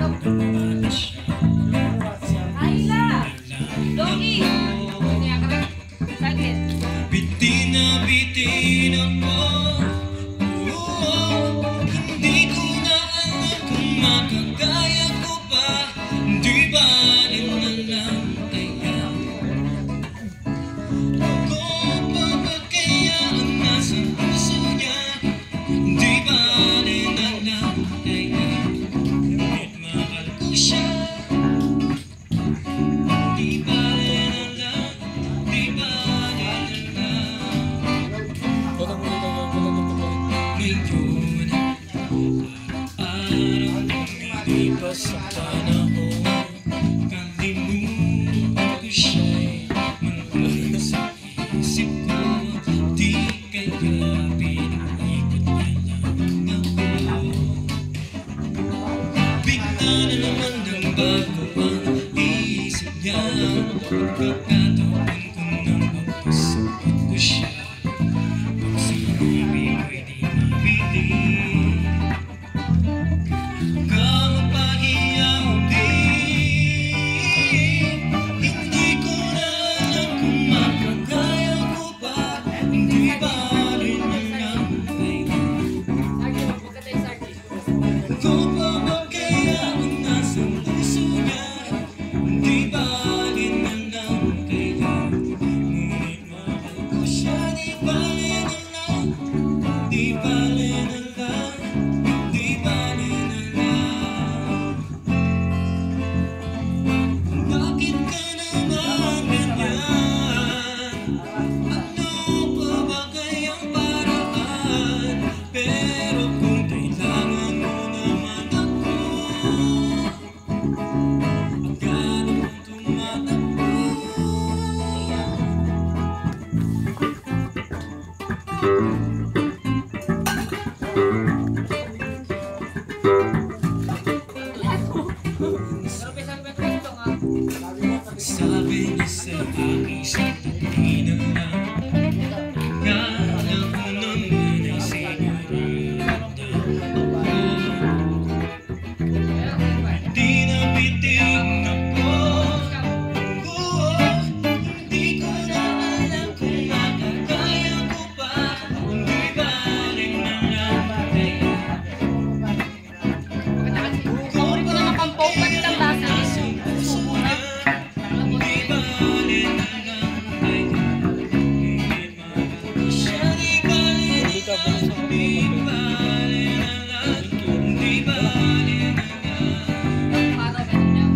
Bitin na bitin ako. Hindi ko na alam kung makakaya ko pa. Di ba rin na lang kaya? Ako pa ba kaya ang nasa puso niya? Di ba rin na lang kaya? Ngunit mahal ko siya. Di ba rin na lang? Di ba rin na lang? Ngayon, araw-araw lumilipas sa panahon. Kalimutan ko siya'y mangga sa isip ko. Di kaya pinaikot niya lang ako. Bigla na naman ng bago ang isip niya. Pagkakataon ko nang mapasagot ko siya. Pag-sinabi ko'y di mabili. Kapahiya o di, hindi ko na alam kung makakaya ko pa. Di ba rin na lang kaya? Ko pa ba kaya ang nasa puso niya? Di ba rin na lang kaya? Ngunit mahal ko siya. Di ba rin na lang? Di ba rin na lang? Di ba rin na lang? Bakit ka naman ganyan? Ano pa ba kayang paraan? Pero kung kailangan mo naman ako, agad akong tumatakbo. Sabi niya sa aking sandali na lang, kala ko naman ay sigurado ako. Di na bitin ako. Hindi ko na alam kung makakaya ko pa. Di ba rin na lang kaya? Ko pa ba kaya ang nasa puso niya? Di ba rin na lang kaya? Ngunit mahal ko siya. Di ba rin na lang? Di ba rin na lang? Di ba rin na lang?